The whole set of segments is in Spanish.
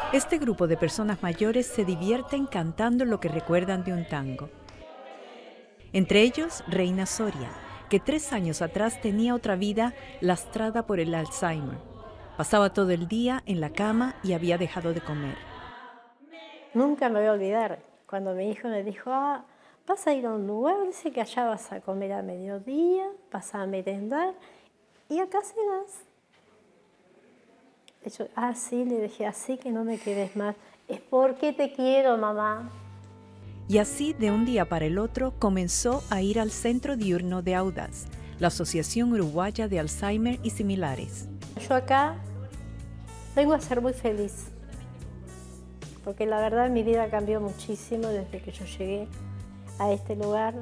Este grupo de personas mayores se divierten cantando lo que recuerdan de un tango. Entre ellos, Reina Soria, que 3 años atrás tenía otra vida lastrada por el Alzheimer. Pasaba todo el día en la cama y había dejado de comer. Nunca me voy a olvidar cuando mi hijo me dijo, vas a ir a un lugar, dice que allá vas a comer a mediodía, vas a merendar y acá cenas. Yo, sí, le dije, así que no me quedes más. Es porque te quiero, mamá. Y así, de un día para el otro, comenzó a ir al Centro Diurno de Audaz, la Asociación Uruguaya de Alzheimer y Similares. Yo acá vengo a ser muy feliz, porque la verdad mi vida cambió muchísimo desde que yo llegué a este lugar,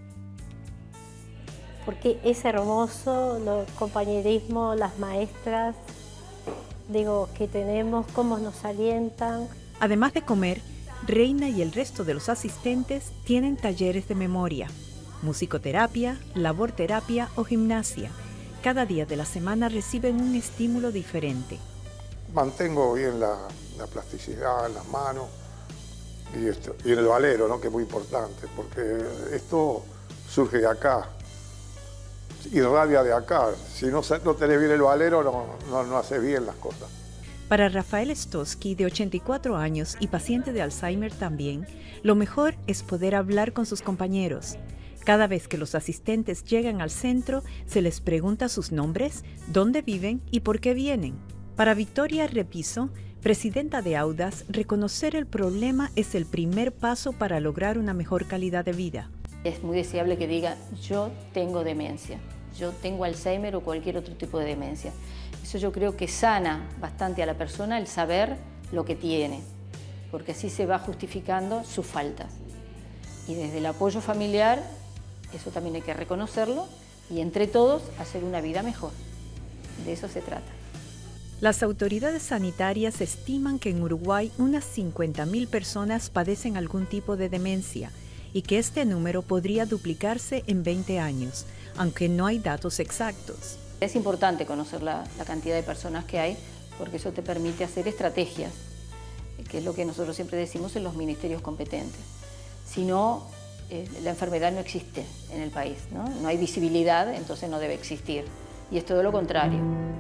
porque es hermoso, el compañerismo, las maestras, que tenemos, cómo nos alientan. Además de comer, Reina y el resto de los asistentes tienen talleres de memoria, musicoterapia, laborterapia o gimnasia. Cada día de la semana reciben un estímulo diferente. Mantengo bien la plasticidad en las manos y en el valero, ¿no? Que es muy importante, porque esto surge de acá, irradia de acá. Si no tenés bien el valero, no haces bien las cosas. Para Rafael Stosky, de 84 años y paciente de Alzheimer también, lo mejor es poder hablar con sus compañeros. Cada vez que los asistentes llegan al centro, se les pregunta sus nombres, dónde viven y por qué vienen. Para Victoria Repiso, presidenta de Audaz, reconocer el problema es el primer paso para lograr una mejor calidad de vida. Es muy deseable que diga, yo tengo demencia, yo tengo Alzheimer o cualquier otro tipo de demencia. Eso yo creo que sana bastante a la persona el saber lo que tiene, porque así se va justificando sus faltas. Y desde el apoyo familiar, eso también hay que reconocerlo, y entre todos hacer una vida mejor. De eso se trata. Las autoridades sanitarias estiman que en Uruguay unas 50.000 personas padecen algún tipo de demencia y que este número podría duplicarse en 20 años, aunque no hay datos exactos. Es importante conocer la cantidad de personas que hay, porque eso te permite hacer estrategias, que es lo que nosotros siempre decimos en los ministerios competentes. Si no, la enfermedad no existe en el país, ¿no? No hay visibilidad, entonces no debe existir. Y es todo lo contrario.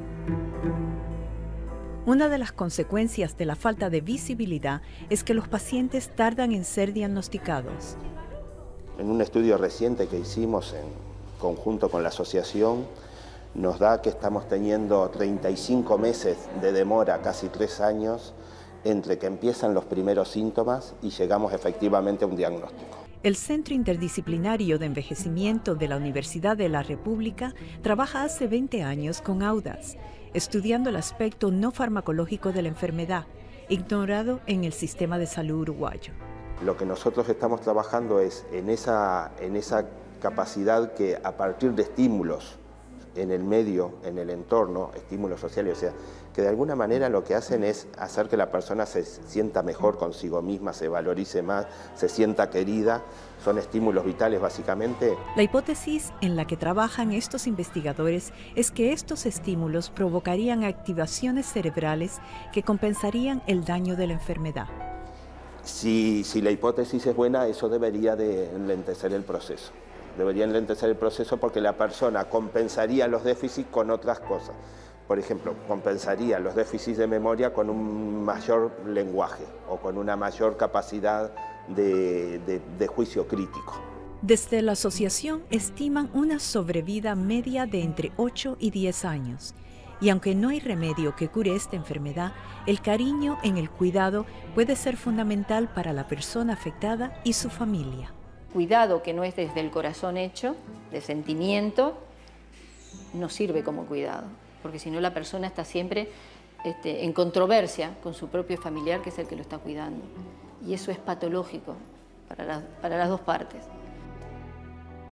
Una de las consecuencias de la falta de visibilidad es que los pacientes tardan en ser diagnosticados. En un estudio reciente que hicimos en conjunto con la asociación, nos da que estamos teniendo 35 meses de demora, casi 3 años, entre que empiezan los primeros síntomas y llegamos efectivamente a un diagnóstico. El Centro Interdisciplinario de Envejecimiento de la Universidad de la República trabaja hace 20 años con Audaz, estudiando el aspecto no farmacológico de la enfermedad, ignorado en el sistema de salud uruguayo. Lo que nosotros estamos trabajando es en esa capacidad que a partir de estímulos en el medio, en el entorno, estímulos sociales, o sea, que de alguna manera lo que hacen es hacer que la persona se sienta mejor consigo misma, se valorice más, se sienta querida, son estímulos vitales básicamente. La hipótesis en la que trabajan estos investigadores es que estos estímulos provocarían activaciones cerebrales que compensarían el daño de la enfermedad. Si la hipótesis es buena, eso debería de enlentecer el proceso. Debería enlentecer el proceso porque la persona compensaría los déficits con otras cosas. Por ejemplo, compensaría los déficits de memoria con un mayor lenguaje o con una mayor capacidad de juicio crítico. Desde la asociación estiman una sobrevida media de entre 8 y 10 años. Y aunque no hay remedio que cure esta enfermedad, el cariño en el cuidado puede ser fundamental para la persona afectada y su familia. Cuidado que no es desde el corazón hecho, de sentimiento, no sirve como cuidado, porque si no la persona está siempre en controversia con su propio familiar, que es el que lo está cuidando. Y eso es patológico para las dos partes.